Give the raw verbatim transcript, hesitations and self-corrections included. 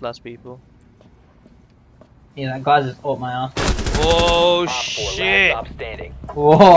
last people. Yeah, that guy's just up my ass. Oh Op four, last shit! stop standing. Whoa.